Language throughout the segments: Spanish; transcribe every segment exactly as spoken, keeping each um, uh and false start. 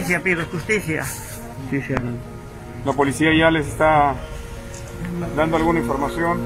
justicia, pido justicia. Justicia. La policía ya les está dando alguna información.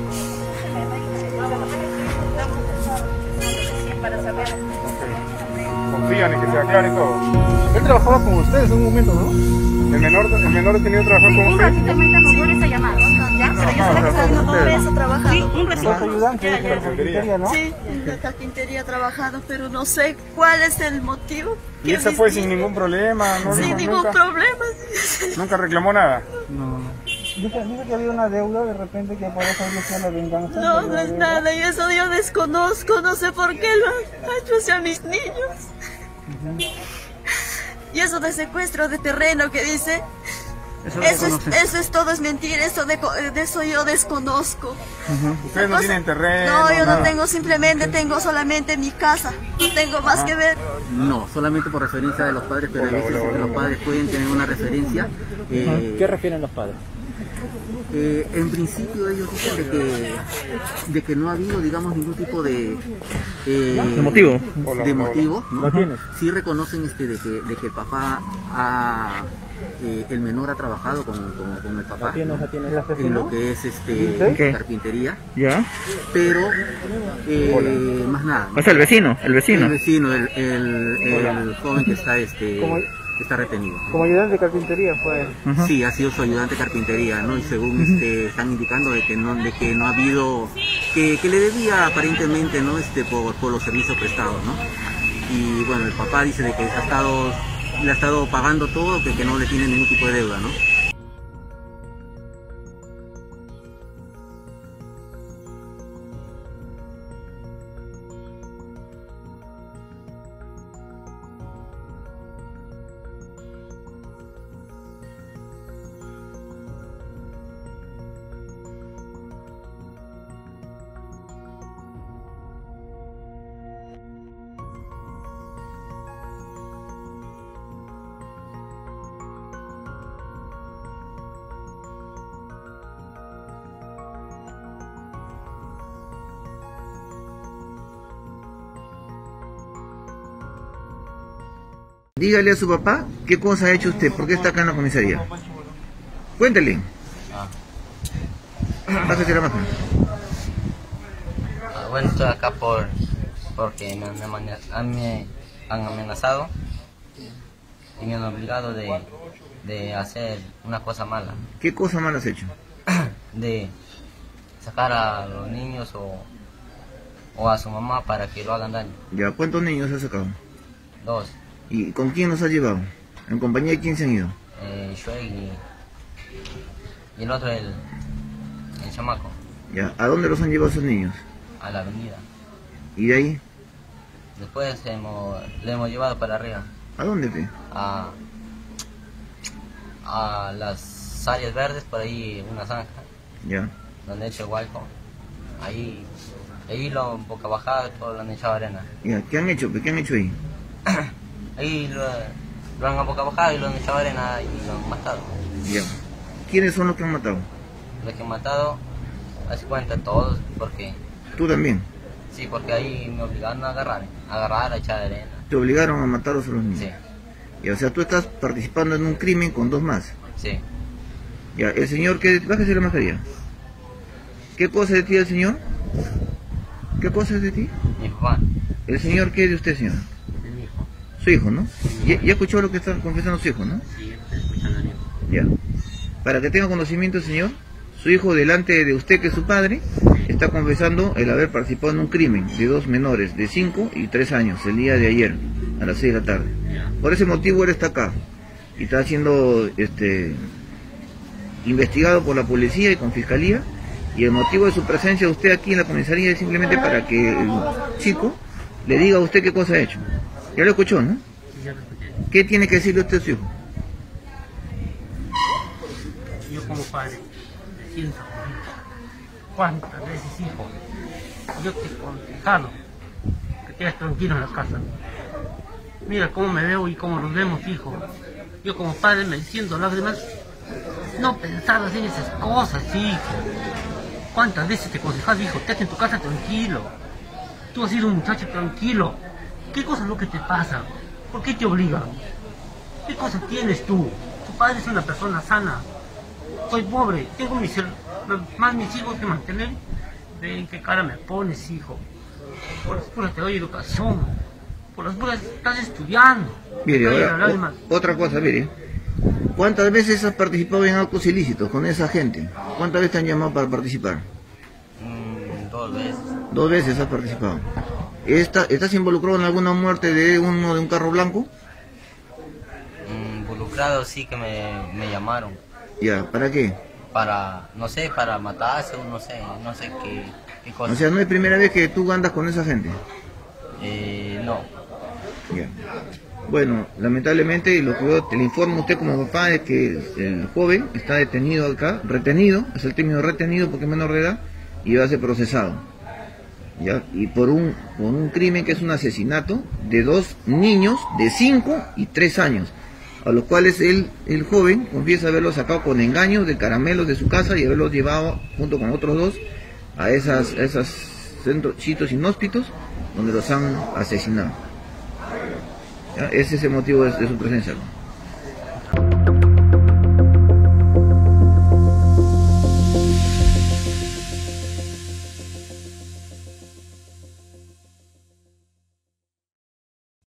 Okay. Confían en que se aclare todo. Él trabajaba con ustedes en un momento, ¿no? ¿El menor, el menor ha tenido que trabajar con ustedes? Un ratito por esa llamada. Ya, pero yo sé que está por eso trabajando. Sí, un ratito. Ayudante de carpintería, ¿no? Sí, en la carpintería trabajado, pero no sé cuál es el motivo. ¿Y esa fue sin ningún problema? ¿No Sin dijo ningún nunca? problema. ¿Nunca reclamó nada? No. Dice, dice que había una deuda de repente que por eso él hacía la venganza. No, no es nada, y eso yo desconozco, no sé por qué lo han hecho hacia mis niños. Uh-huh. Y eso de secuestro de terreno que dice, eso, eso, es, eso es todo, es mentira, eso de, de eso yo desconozco. Uh-huh. ¿Ustedes no cosa, tienen terreno? No, yo nada. no tengo, simplemente tengo solamente mi casa, no tengo más ah. que ver. No, solamente por referencia de los padres, pero a veces hola, hola. los padres pueden tener una referencia. Eh, ¿Qué refieren los padres? Eh, en principio ellos dicen de que, de que no ha habido, digamos, ningún tipo de, eh, ¿De motivo? De motivo, ¿no? ¿Lo tienes? Sí reconocen este de que, de que el papá ha, eh, el menor ha trabajado con, con, con el papá, ¿La tienes, la tienes, la en lo que es este ¿Qué? carpintería, ¿Ya? pero eh, más nada. O sea, el vecino, el vecino. El vecino, el, el, el joven que está este. ¿Cómo? Está retenido. Como ayudante de carpintería fue. Uh-huh. Sí, ha sido su ayudante de carpintería, ¿no? Y según uh-huh. este, están indicando de que no, de que no ha habido, que, que le debía aparentemente, ¿no? Este, por, por los servicios prestados, ¿no? Y bueno, el papá dice de que ha estado, le ha estado pagando todo, que, que no le tiene ningún tipo de deuda, ¿no? Dígale a su papá qué cosa ha hecho usted, por qué está acá en la comisaría. Cuéntele. Ah. Pásate la máquina. Ah, bueno, estoy acá por porque me, me, me han amenazado y me han obligado de, de hacer una cosa mala. ¿Qué cosa mala has hecho? De sacar a los niños o, o a su mamá para que lo hagan daño. Ya, ¿cuántos niños has sacado? Dos. ¿Y con quién los has llevado? ¿En compañía de quién se han ido? Eh, Shuey y, y el otro, el, el chamaco. Ya, ¿a dónde los han llevado esos niños? A la avenida. ¿Y de ahí? Después hemos, le hemos llevado para arriba. ¿A dónde te? A, a las áreas verdes, por ahí una zanja. Ya. Donde he hecho el huaico. Ahí, ahí lo boca bajada, todo lo han echado arena. Ya, ¿qué han hecho? ¿Qué han hecho ahí? Ahí lo, lo han abocado y lo han echado arena y lo han matado. Ya. ¿Quiénes son los que han matado? Los que han matado, hace cuenta todos, porque... ¿Tú también? Sí, porque ahí me obligaron a agarrar, a agarrar, a echar arena. ¿Te obligaron a matarlos a los niños? Sí. Ya, o sea, tú estás participando en un crimen con dos más. Sí. Ya, el señor, ¿qué? Bájese la mascarilla. ¿Qué cosa es de ti el señor? ¿Qué cosa es de ti? Mi papá. ¿El señor qué es de usted, señor? Su hijo, ¿no? ¿Ya, ya escuchó lo que está confesando su hijo, no? Sí, estoy escuchando al hijo. Ya. Para que tenga conocimiento, señor, su hijo delante de usted, que es su padre, está confesando el haber participado en un crimen de dos menores de cinco y tres años, el día de ayer, a las seis de la tarde. Por ese motivo él está acá y está siendo este, investigado por la policía y con fiscalía, y el motivo de su presencia de usted aquí en la comisaría es simplemente para que el chico le diga a usted qué cosa ha hecho. Ya lo escuchó, ¿no? Sí, ya lo escuché. ¿Qué tiene que decirle usted a su hijo? Yo como padre me siento jodido. ¿Cuántas veces, hijo? Yo te he aconsejado que quedes tranquilo en la casa. Mira cómo me veo y cómo nos vemos, hijo. Yo como padre me siento lágrimas. No pensabas en esas cosas, hijo. ¿Cuántas veces te he aconsejado, hijo? Quédate en tu casa tranquilo. Tú has sido un muchacho tranquilo. ¿Qué cosa es lo que te pasa? ¿Por qué te obligan? ¿Qué cosa tienes tú? Tu padre es una persona sana. Soy pobre, tengo mis, más mis hijos que mantener. Ven qué cara me pones, hijo. Por las puras te doy educación. Por las puras estás estudiando. Mire, ahora, lágrimas. o, otra cosa, mire. ¿Cuántas veces has participado en actos ilícitos con esa gente? ¿Cuántas veces te han llamado para participar? Mm, dos veces. Dos veces has participado. ¿Está, ¿Estás involucrado en alguna muerte de uno de un carro blanco? Mm, involucrado sí que me, me llamaron. Ya, ¿para qué? Para, no sé, para matarse o no sé, no sé qué, qué cosa. O sea, no es primera vez que tú andas con esa gente. Eh, no. Ya. Bueno, lamentablemente, y lo que yo te le informo a usted como papá es que el joven está detenido acá, retenido, es el término retenido porque es menor de edad, y va a ser procesado. ¿Ya? Y por un, por un crimen que es un asesinato de dos niños de cinco y tres años, a los cuales él, el joven confiesa haberlos sacado con engaños de caramelos de su casa y haberlos llevado junto con otros dos a esas, a esos centros, sitios inhóspitos donde los han asesinado. ¿Ya? Ese es el motivo de, de su presencia.